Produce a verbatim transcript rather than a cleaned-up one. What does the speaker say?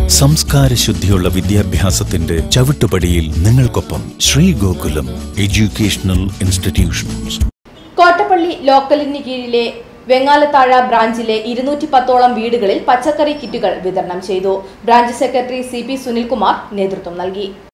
സംസ്കാര ശുദ്ധിയുള്ള വിദ്യാഭ്യാസത്തിന്റെ ചവിട്ടുപടിയിൽ നിങ്ങൾക്കൊപ്പം ശ്രീ ഗോകുലം എഡ്യൂക്കേഷണൽ ഇൻസ്റ്റിറ്റ്യൂഷൻസ്. കോട്ടപ്പള്ളി ലോക്കലിന് കീഴിലെ വെങ്ങാലത്താഴ ബ്രാഞ്ചിലെ ഇരുന്നൂറ്റി പത്തോളം വീടുകളിൽ പച്ചക്കറി കിറ്റുകൾ വിതരണം ചെയ്തു. Branch secretary C P Sunilkumar നേതൃത്വം നൽകി.